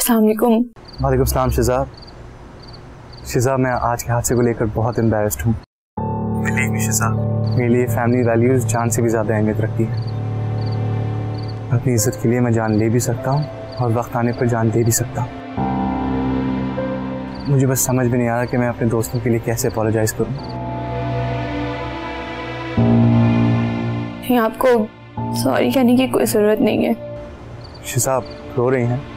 अस्सलाम वालेकुम। वालेकुम सलाम शिज़ा। शिज़ा, मैं आज के हादसे को लेकर बहुत एम्बैरेस्ड हूँ। बिलीव मी शिज़ा, मेरे लिए फैमिली वैल्यूज़ जान से भी ज़्यादा अहमियत रखती है। अपनी इज्जत के लिए मैं जान ले भी सकता हूँ और वक्त आने पर जान दे भी सकता हूँ। मुझे बस समझ भी नहीं आ रहा कि मैं अपने दोस्तों के लिए कैसे अपोलोजाइज करूँ। आपको सॉरी कहने की कोई ज़रूरत नहीं है। शिज़ा, आप रो रही हैं?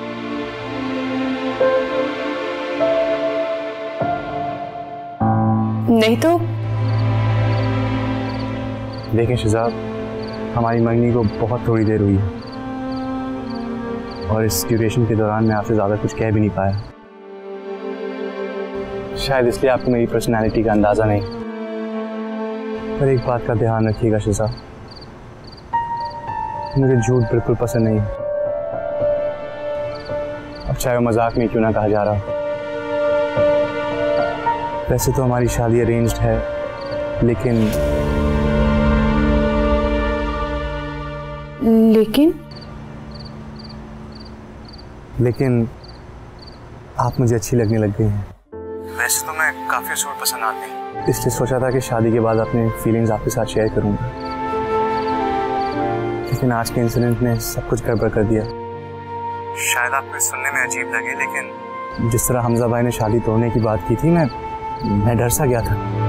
नहीं तो देखें शिज़ा, हमारी मंगनी को बहुत थोड़ी देर हुई है और इस ड्यूरेशन के दौरान मैं आपसे ज़्यादा कुछ कह भी नहीं पाया। शायद इसलिए आपको मेरी पर्सनैलिटी का अंदाज़ा नहीं। पर एक बात का ध्यान रखिएगा शिज़ा, मुझे झूठ बिल्कुल पसंद नहीं, अब चाहे वो मजाक में क्यों ना कहा जा रहा। वैसे तो हमारी शादी अरेंज्ड है, लेकिन आप मुझे अच्छी लगने लग गई हैं। वैसे तो मैं काफ़ी सूट पसंद आती हूँ, इसलिए सोचा था कि शादी के बाद अपने फीलिंग्स आपके साथ शेयर करूँगा, लेकिन आज के इंसिडेंट ने सब कुछ गड़बड़ कर दिया। शायद आपको सुनने में अजीब लगे, लेकिन जिस तरह हमजा भाई ने शादी तोड़ने की बात की थी, मैं डर सा गया था।